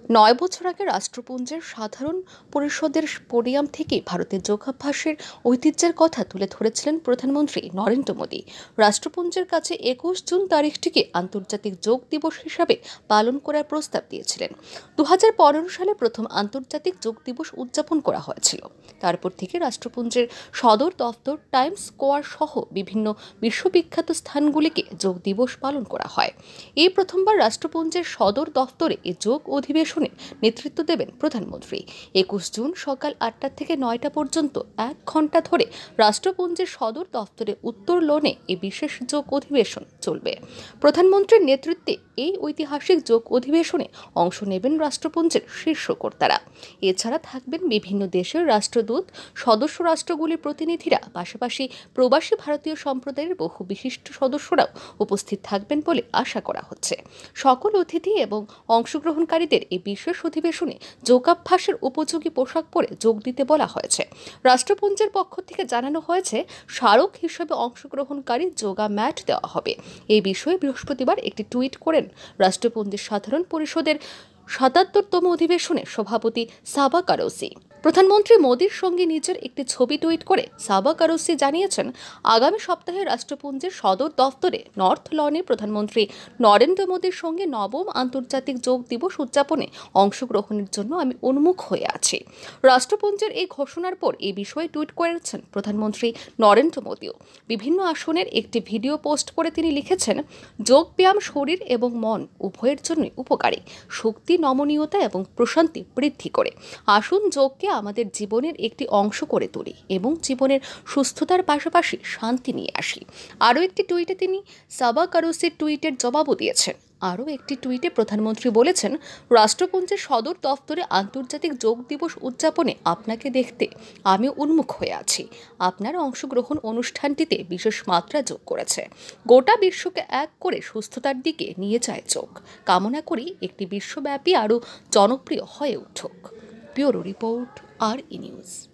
9 বছর আগে রাষ্ট্রপুঞ্জের সাধারণ পরিষদের পোডিয়াম থেকে ভারতের যোগাভ্যাসের ঐতিহ্যের কথা তুলে ধরেছিলেন প্রধানমন্ত্রী নরেন্দ্র মোদী। রাষ্ট্রপুঞ্জের কাছে 21 জুন তারিখটিকে আন্তর্জাতিক যোগ দিবস হিসাবে পালন করার প্রস্তাব দিয়েছিলেন। 2015 সালে প্রথম আন্তর্জাতিক যোগ দিবস উদযাপন করা হয়েছিল। তারপর থেকে রাষ্ট্রপুঞ্জের সদর দফতর, টাইমস স্কোয়ার সহ বিভিন্ন বিশ্ববিখ্যাত স্থানগুলিকে যোগ দিবস পালন করা হয়। এই প্রথমবার রাষ্ট্রপুঞ্জের সদর দফতরে এই যোগ অধিবেশনে নেতৃত্ব দেবেন প্রধানমন্ত্রী। 21 জুন সকাল 8টা থেকে 9টা পর্যন্ত 1 ঘন্টা ধরে রাষ্ট্রপুঞ্জের সদর দফতরে উত্তর লনে এই বিশেষ যোগ অধিবেশন চলবে। প্রধানমন্ত্রীর নেতৃত্বে এই ঐতিহাসিক যোগ অধিবেশনে অংশ নেবেন রাষ্ট্রপুঞ্জের শীর্ষ কর্তারা। এছাড়া থাকবেন বিভিন্ন দেশের রাষ্ট্রদূত, সদস্য রাষ্ট্রগুলির প্রতিনিধিরা, পাশাপাশি প্রবাসী ভারতীয় সম্প্রদায়ের বহু বিশিষ্ট সদস্যরাও উপস্থিত থাকবেন বলে আশা করা হচ্ছে। সকল অতিথি এবং অংশগ্রহণকারীদের এই বিশেষ অধিবেশনে যোগাভ্যাসের উপযোগী পোশাক পরে যোগ দিতে বলা হয়েছে। রাষ্ট্রপুঞ্জের পক্ষ থেকে জানানো হয়েছে, স্মারক হিসেবে অংশগ্রহণকারী যোগা ম্যাট দেওয়া হবে। এই বিষয়ে বৃহস্পতিবার একটি টুইট করেন রাষ্ট্রপুঞ্জের সাধারণ পরিষদের 77তম অধিবেশনের সভাপতি সাবা কারৌসি। প্রধানমন্ত্রী মোদীর সঙ্গে নিজের একটি ছবি টুইট করে সাবা কারৌসি জানিয়েছেন, আগামী সপ্তাহে রাষ্ট্রপুঞ্জের সদর দফতরে নর্থ লনে প্রধানমন্ত্রী নরেন্দ্র মোদীর সঙ্গে 9ম আন্তর্জাতিক যোগ দিবস উদযাপনে অংশগ্রহণের জন্য আমি উন্মুখ হয়ে আছি। রাষ্ট্রপুঞ্জের এই ঘোষণার পর এই বিষয়ে টুইট করেছেন প্রধানমন্ত্রী নরেন্দ্র মোদীও। বিভিন্ন আসনের একটি ভিডিও পোস্ট করে তিনি লিখেছেন, যোগ ব্যায়াম শরীর এবং মন উভয়ের জন্যই উপকারী, শক্তি, নমনীয়তা এবং প্রশান্তি বৃদ্ধি করে। আসুন যোগকে আমাদের জীবনের একটি অংশ করে তুলি এবং জীবনের সুস্থতার পাশাপাশি শান্তি নিয়ে আসি। আরও একটি টুইটে তিনি সাবা কারৌসির টুইটের জবাবও দিয়েছেন। আরও একটি টুইটে প্রধানমন্ত্রী বলেছেন, রাষ্ট্রপুঞ্জের সদর দফতরে আন্তর্জাতিক যোগ দিবস উদযাপনে আপনাকে দেখতে আমি উন্মুখ হয়ে আছি। আপনার অংশগ্রহণ অনুষ্ঠানটিতে বিশেষ মাত্রা যোগ করেছে। গোটা বিশ্বকে এক করে সুস্থতার দিকে নিয়ে যায় যোগ। কামনা করি একটি বিশ্বব্যাপী আরও জনপ্রিয় হয়ে উঠুক। ব্যুরো রিপোর্ট, আর ই নিউজ।